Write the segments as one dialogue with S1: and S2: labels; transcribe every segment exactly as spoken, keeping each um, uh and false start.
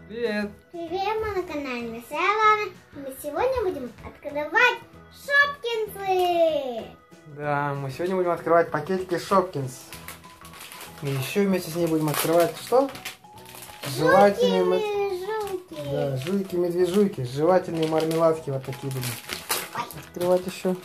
S1: Привет!
S2: Привет, мы на канале Мисая Лана. Мы сегодня будем открывать Шопкинсы.
S1: Да, мы сегодня будем открывать пакетики Шопкинс. И еще вместе с ней будем открывать что? Жевательные
S2: Жуки.
S1: Да, жуйки-медвежуйки. Жевательные мармеладки вот такие будем открывать еще.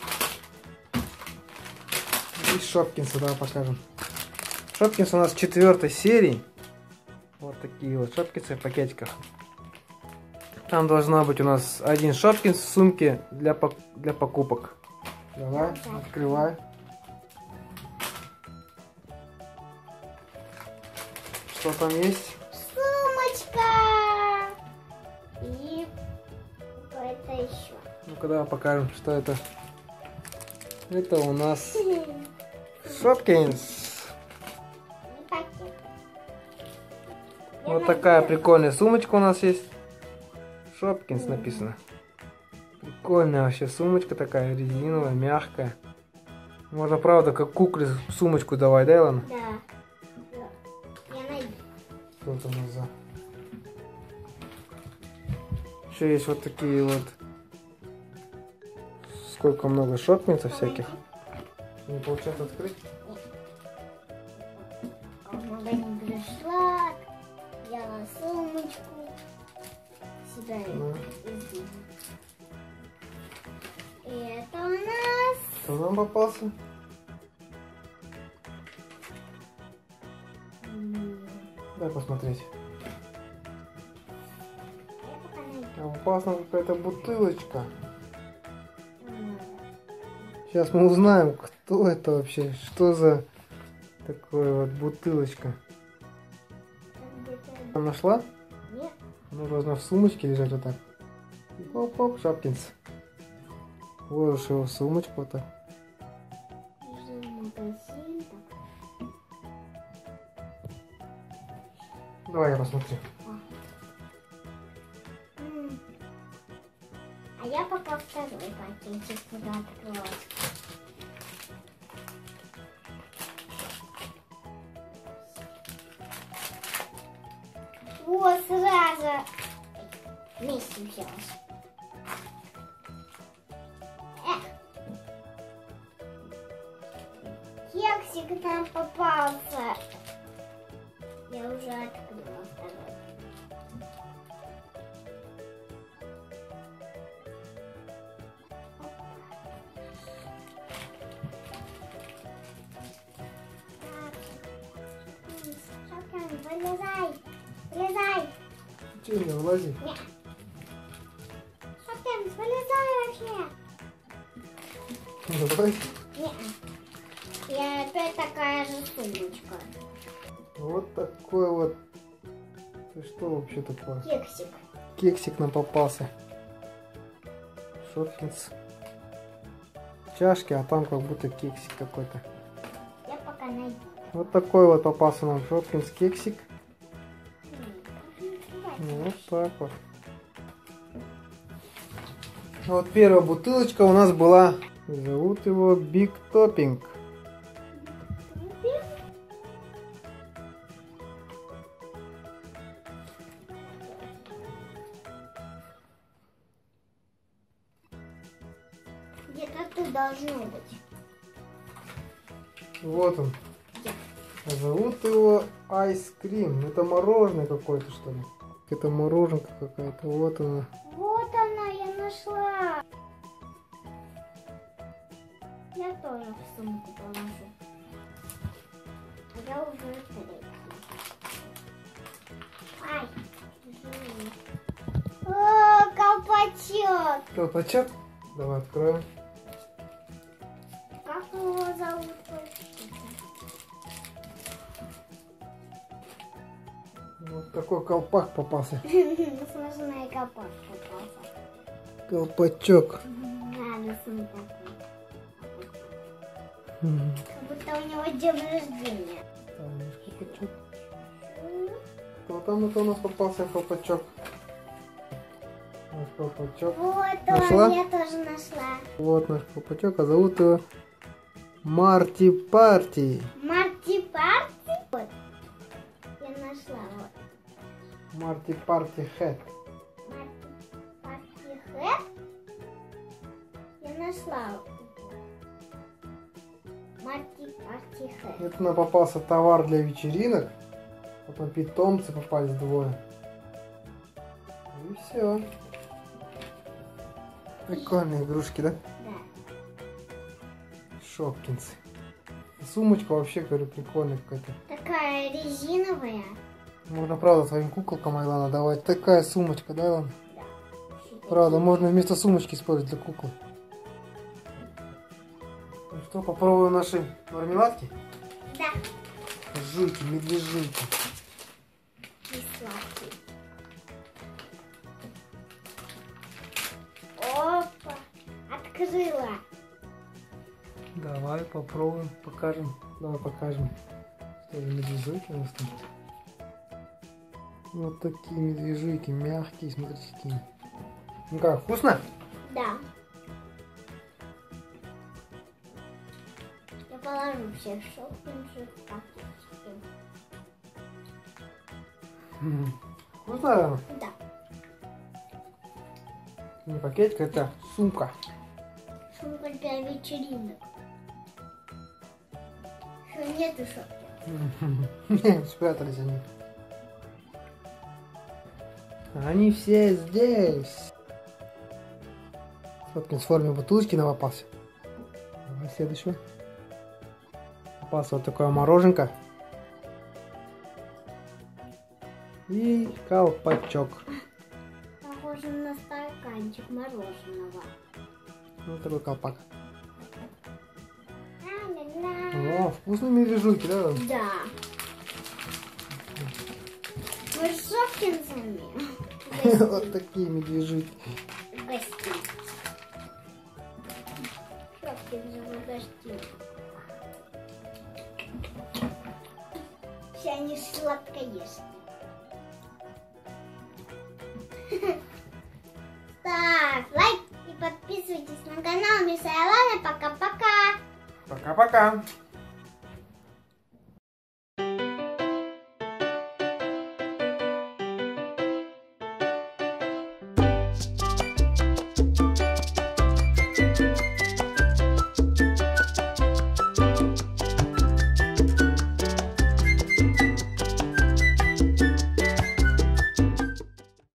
S1: И Шопкинсы, давай покажем. Шопкинс у нас четвертой серии. Вот такие вот Шопкинсы в пакетиках. Там должна быть у нас один Шопкинс в сумке для, пок для покупок. Давай, открывай. Что там есть?
S2: Сумочка. И это еще.
S1: Ну-ка, давай покажем, что это. Это у нас Шопкинс. Вот такая прикольная сумочка у нас есть. Шопкинс написано. Прикольная вообще сумочка такая, резиновая, мягкая. Можно, правда, как кукле сумочку давай, да, Илона?
S2: Да. Я найду.
S1: Тут у нас за. Еще есть вот такие вот. Сколько много Шопкинсов всяких. Не получается открыть?
S2: В магазин пришла, взяла сумочку, сюда
S1: Ну.
S2: и И это у нас...
S1: Кто нам попался? Дай посмотреть. А попалась нам какая-то бутылочка. Сейчас мы узнаем, кто это вообще, что за такое вот бутылочка. Нашла?
S2: Нет.
S1: Она должна в сумочке лежать вот так. Оп-оп, Шопкинс. Вложишь его в сумочку вот так.
S2: Магазин, так.
S1: Давай я посмотрю.
S2: М. А я пока второй пакетик туда открывать. Вот сразу вместе взялась. Эх. Кексик нам попался. Я уже открыла второй. Шопкинс, вылезай! Вылезай!
S1: Че не вылази?
S2: Нет. Шопкинс, вылезай вообще!
S1: Давай.
S2: Нет. И опять такая же сумочка.
S1: Вот такой вот. Ты что вообще такое?
S2: Кексик.
S1: Кексик нам попался. Шопкинс. Чашки, а там как будто кексик какой-то.
S2: Я пока найду.
S1: Вот такой вот попался нам Шопкинс кексик. Вот так вот. Вот первая бутылочка у нас была. Зовут его Big Topping.
S2: Где-то тут должно быть.
S1: Вот он.
S2: Где?
S1: А зовут его Ice Cream. Это мороженое какое-то, что ли? Это мороженка какая-то. Вот она.
S2: Вот она, я нашла. Я тоже в сумку положу. А я уже третью. Ай. О, колпачок.
S1: Колпачок? Давай откроем.
S2: Как его зовут?
S1: Вот такой колпак попался.
S2: Сложный колпак попался.
S1: Колпачок.
S2: Надо смотреть.
S1: Мгм.
S2: Как будто у него день рождения.
S1: Там есть колпачок. Кто там это у нас попался колпачок? Наш колпачок.
S2: Вот
S1: Нашла?
S2: он, я тоже нашла.
S1: Вот наш колпачок, а зовут его Марти Парти.
S2: Марти Парти? Вот. Я нашла. Вот.
S1: Марти Парти Хэт.
S2: Парти Хэт? Я нашла. Марти Парти Хэт.
S1: Это нам попался товар для вечеринок. Потом питомцы попались двое. И все. Прикольные игрушки, да?
S2: Да.
S1: Шопкинсы. Сумочка вообще, говорю, прикольная какая-то.
S2: Такая резиновая.
S1: Можно, правда, твоим куколкам, Айлана, давать. Такая сумочка, да, Айлана?
S2: Да.
S1: Правда, можно вместо сумочки использовать для куклы. Ну что, попробуем наши мармеладки?
S2: Да.
S1: Жуйки, медвежуйки.
S2: И сладкие. Опа. Открыла.
S1: Давай попробуем, покажем. Давай покажем. Что за медвежуйки у нас там? Вот такие медвежуйки, мягкие, смотрите какие. Ну как, вкусно?
S2: Да. Я положу всех шопинжи в пакетики.
S1: М. Вкусно, наверное?
S2: Да.
S1: Не пакетик, это сумка.
S2: Сумка для вечеринок. Еще нету шопинга.
S1: Спрятались они. Они все здесь. Шопкинс в форме бутылочки нам попался. Давай следующего. Попался вот такое мороженка. И колпачок.
S2: Похоже на стаканчик мороженого.
S1: Вот такой колпак.
S2: Ла-ла-ла.
S1: О, вкусные медвежуйки, да?
S2: Да. Мы с шопкинсами.
S1: Вот такие медвежуйки.
S2: В гости. Шопкинсы в гости. Все они сладкоежки. Ставь лайк и подписывайтесь на канал Мисс Айлана. Пока-пока.
S1: Пока-пока.